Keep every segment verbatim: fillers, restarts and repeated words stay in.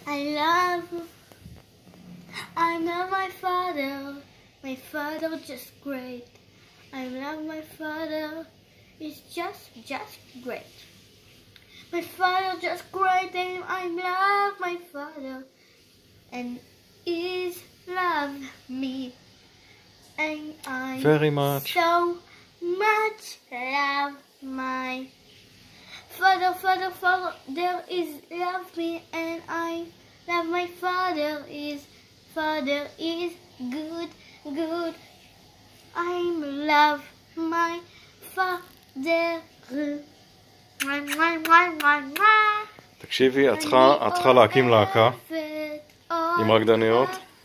I love, I love my father, my father just great. I love my father, he's just, just great. My father just great and I love my father and he's love me. And I Very much. so much love my father, father, father, there is love me and I love my father is, father is good, good. I love my father. תקשיבי, את צריכה, את צריכה להקים להקה עם רקדניות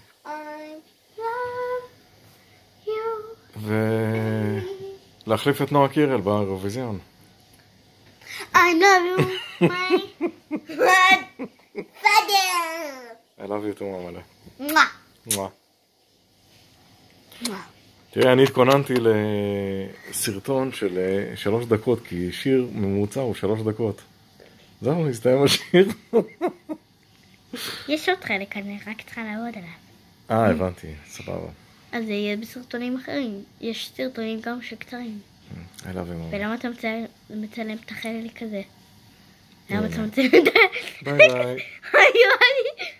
ולהחליף את נועה קירל באירוויזיון. I love you, my father. I love you too, ממלא. Mwah. תראה, אני התכוננתי לסרטון של שלוש דקות, כי שיר ממוצע הוא שלוש דקות. זהו, הסתיים השיר. יש עוד חלק, אני רק צריכה לעבוד עליו. אה, הבנתי, סבבה. אז זה יהיה בסרטונים אחרים. יש סרטונים גם שקצרים. I love you. ולמה אתה מצלם את החלק הזה? למה אתה מצלם את זה? ביי ביי. ביי ביי.